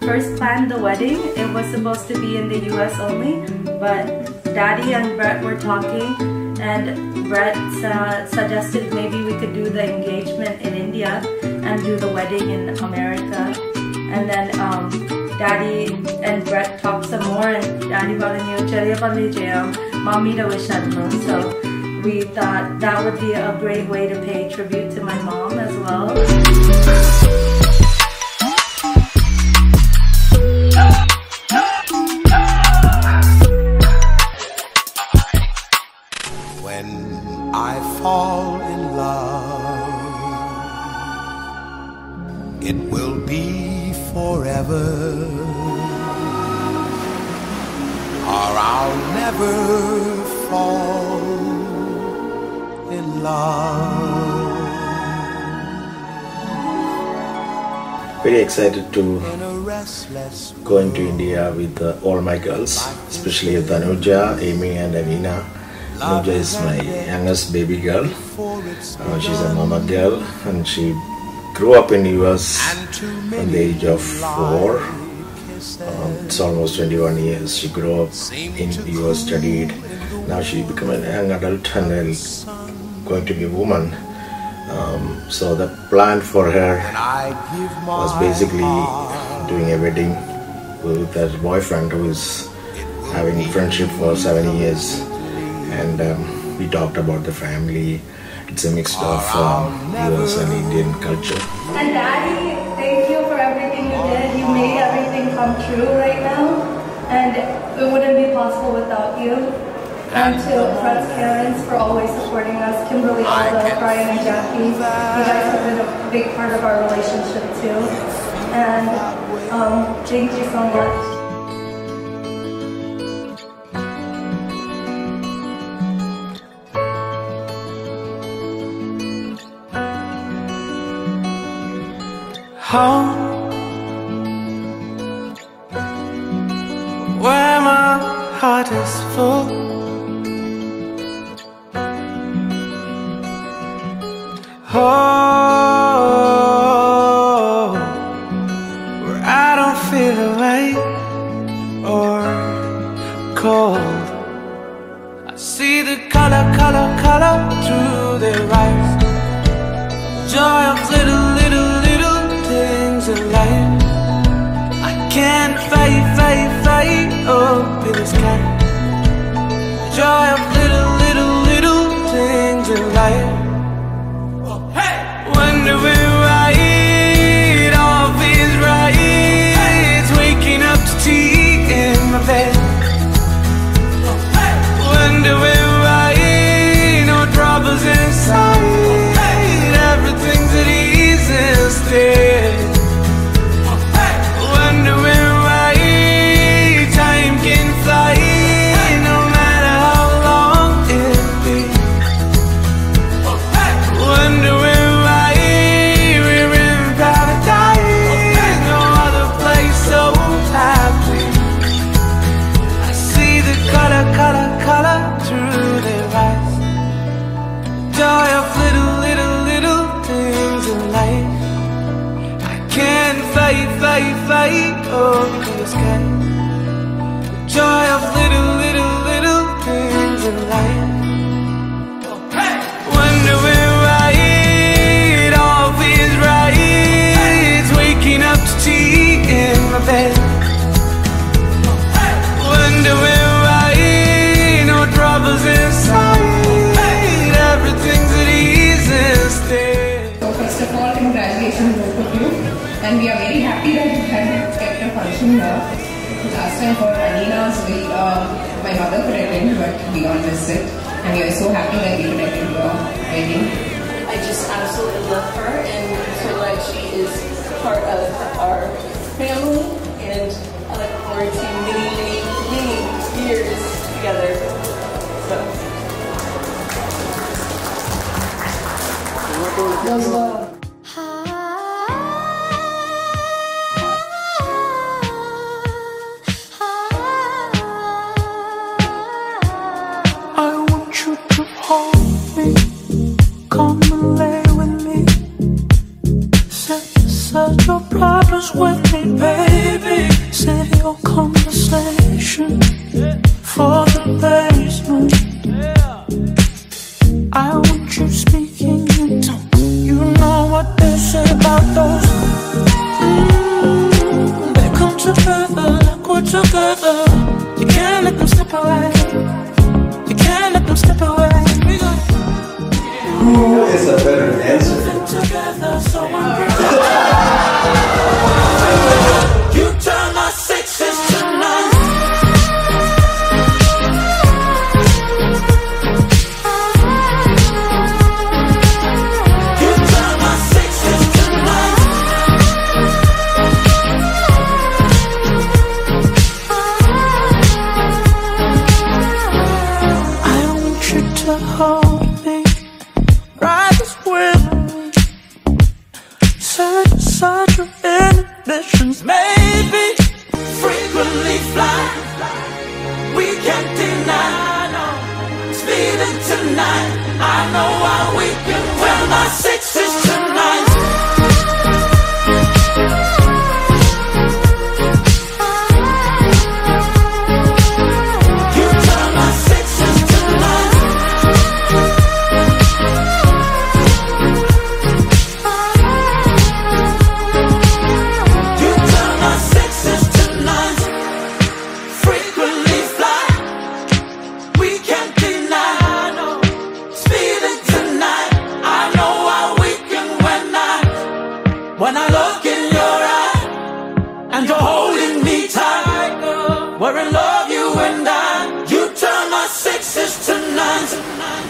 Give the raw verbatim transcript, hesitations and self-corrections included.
first planned the wedding, it was supposed to be in the U S only, but Daddy and Brett were talking, and Brett uh, suggested maybe we could do the engagement in India and do the wedding in America. And then um, Daddy and Brett talked some more, and Daddy പറഞ്ഞു ചെറിയ പള്ളി ചെയ്യാം മമ്മിയുടെ വിഷായിരുന്നു. So we thought that would be a great way to pay tribute to my mom as well. When I fall in love, it will be forever, or I'll never fall in love. Very excited to go into India with uh, all my girls, especially with Anuja, Amy and Avina. Anuja is my youngest baby girl. Uh, she's a mama girl, and she grew up in the U S at the age of four. Um, it's almost twenty-one years. She grew up in the U S, studied. Now she become a young adult and then going to be a woman. Um, so the plan for her was basically doing a wedding with her boyfriend who is having friendship for seven years. And um, we talked about the family. It's a mix of um, U S and Indian culture. And Daddy, thank you for everything you did. You made everything come true right now, and it wouldn't be possible without you. And to Brett's parents for always supporting us, Kimberly, Alda, Brian, and Jackie. You guys have been a big part of our relationship too. And um, thank you so much. Home, where my heart is full. Oh, where I don't feel awake or cold. I see the color, color, color through their eyes. Joy of little, little, little things in life. I can't fight, fight, fight up in the sky. Joy of little, little, little things in life. Wondering why it all feels right. Waking up to tea in my bed. Wondering why no troubles inside. Everything's at ease instead. Wondering why time can fly, no matter how long it be. Wondering why we're in paradise, no other place so happy. I see the color, color, color through their eyes. Joy of little, little, little things in life. I can't fight, fight, fight up in the sky. Joy of little, little, little things in life. Wondering why it all feels right. Waking up to tea in my bed. Wondering why no troubles inside. Everything's at ease instead. So first of all, congratulations both of you, and we are very happy that you had kept a function here. Last time for Anina's, we, uh, my mother could attend, but we all missed it, and we are so happy that we could attend your wedding. I just absolutely love her, and feel like she is part of our family, and I look forward to many, many, many years together. So. Those were I want you to hold me, come and lay with me. Set aside your problem. was with me, baby. Save your conversation for the basement. I want you speaking in tongues. You know what they say about those. Mm, they come together like we're together. You can't let them slip away. You can't let them slip away. Who is a better dancer? Together, so you turn my sixes to nines. You turn my sixes to nines. I want you to hold me, ride this with me, set aside your inhibitions, maybe frequently fly. We can't deny, no, speeding tonight. I know how we can win my sixes tonight. You turn my sixes tonight. You turn my sixes tonight. Frequently fly. We can't deny, no, speeding tonight. I know how we can win now. When I look in your eye and you're holding me tight, we're in love, you and I. You turn my sixes to nines.